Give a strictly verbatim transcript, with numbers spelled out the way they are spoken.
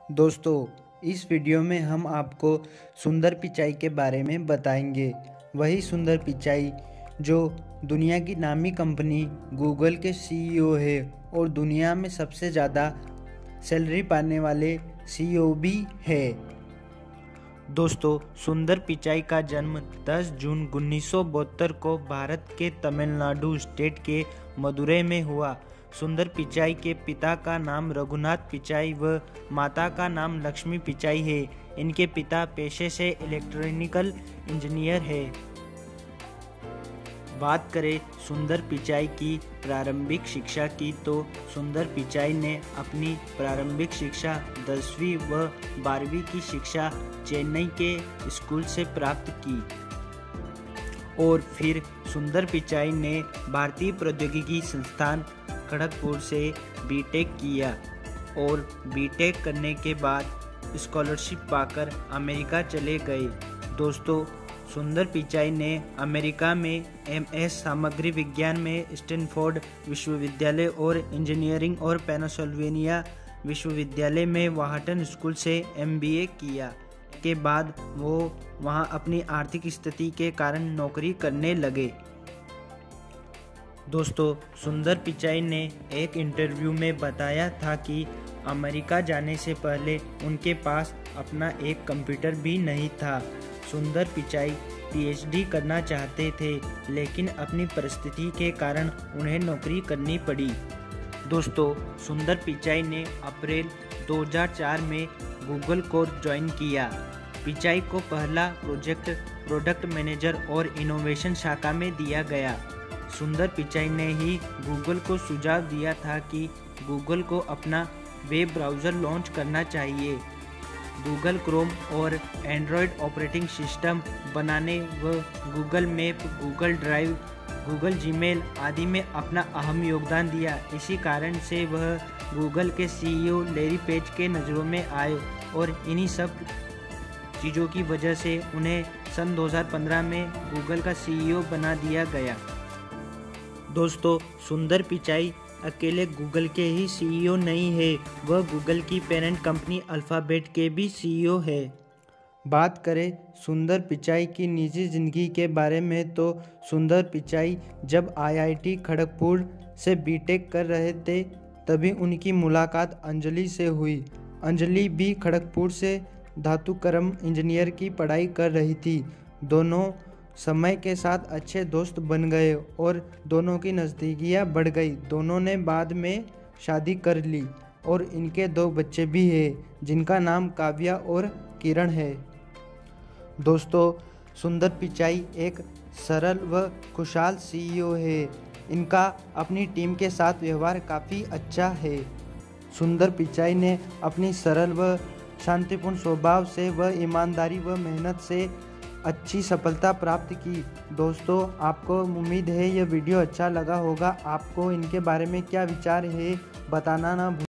दोस्तों, इस वीडियो में हम आपको सुंदर पिचाई के बारे में बताएंगे। वही सुंदर पिचाई जो दुनिया की नामी कंपनी गूगल के सीईओ है और दुनिया में सबसे ज़्यादा सैलरी पाने वाले सीईओ भी है। दोस्तों, सुंदर पिचाई का जन्म दस जून उन्नीस सौ बहत्तर को भारत के तमिलनाडु स्टेट के मदुरै में हुआ। सुंदर पिचाई के पिता का नाम रघुनाथ पिचाई व माता का नाम लक्ष्मी पिचाई है। इनके पिता पेशे से इलेक्ट्रिकल इंजीनियर है। बात करें सुंदर पिचाई की प्रारंभिक शिक्षा की तो सुंदर पिचाई ने अपनी प्रारंभिक शिक्षा दसवीं व बारहवीं की शिक्षा चेन्नई के स्कूल से प्राप्त की और फिर सुंदर पिचाई ने भारतीय प्रौद्योगिकी संस्थान खड़गपुर से बीटेक किया और बीटेक करने के बाद स्कॉलरशिप पाकर अमेरिका चले गए। दोस्तों, सुंदर पिचाई ने अमेरिका में एमएस सामग्री विज्ञान में स्टैनफोर्ड विश्वविद्यालय और इंजीनियरिंग और पेंसिल्वेनिया विश्वविद्यालय में व्हार्टन स्कूल से एमबीए किया। के बाद वो वहां अपनी आर्थिक स्थिति के कारण नौकरी करने लगे। दोस्तों, सुंदर पिचाई ने एक इंटरव्यू में बताया था कि अमेरिका जाने से पहले उनके पास अपना एक कंप्यूटर भी नहीं था। सुंदर पिचाई पीएचडी करना चाहते थे, लेकिन अपनी परिस्थिति के कारण उन्हें नौकरी करनी पड़ी। दोस्तों, सुंदर पिचाई ने अप्रैल दो हज़ार चार में गूगल को ज्वाइन किया। पिचाई को पहला प्रोजेक्ट प्रोडक्ट मैनेजर और इनोवेशन शाखा में दिया गया। सुंदर पिचाई ने ही गूगल को सुझाव दिया था कि गूगल को अपना वेब ब्राउज़र लॉन्च करना चाहिए। गूगल क्रोम और एंड्रॉयड ऑपरेटिंग सिस्टम बनाने व Google Map, Google Drive, Google Gmail आदि में अपना अहम योगदान दिया। इसी कारण से वह गूगल के सीईओ लैरी पेज के नज़रों में आए और इन्हीं सब चीज़ों की वजह से उन्हें सन दो हज़ार पंद्रह में गूगल का सीईओ बना दिया गया। दोस्तों, सुंदर पिचाई अकेले गूगल के ही सीईओ नहीं है, वह गूगल की पेरेंट कंपनी अल्फ़ाबेट के भी सीईओ है। बात करें सुंदर पिचाई की निजी ज़िंदगी के बारे में तो सुंदर पिचाई जब आईआईटी खड़गपुर से बीटेक कर रहे थे तभी उनकी मुलाकात अंजलि से हुई। अंजलि भी खड़गपुर से धातुकर्म इंजीनियर की पढ़ाई कर रही थी। दोनों समय के साथ अच्छे दोस्त बन गए और दोनों की नज़दीकियाँ बढ़ गई। दोनों ने बाद में शादी कर ली और इनके दो बच्चे भी हैं, जिनका नाम काव्या और किरण है। दोस्तों, सुंदर पिचाई एक सरल व खुशहाल सीईओ है। इनका अपनी टीम के साथ व्यवहार काफ़ी अच्छा है। सुंदर पिचाई ने अपनी सरल व शांतिपूर्ण स्वभाव से व ईमानदारी व मेहनत से अच्छी सफलता प्राप्त की। दोस्तों, आपको उम्मीद है यह वीडियो अच्छा लगा होगा। आपको इनके बारे में क्या विचार है बताना ना भूलें।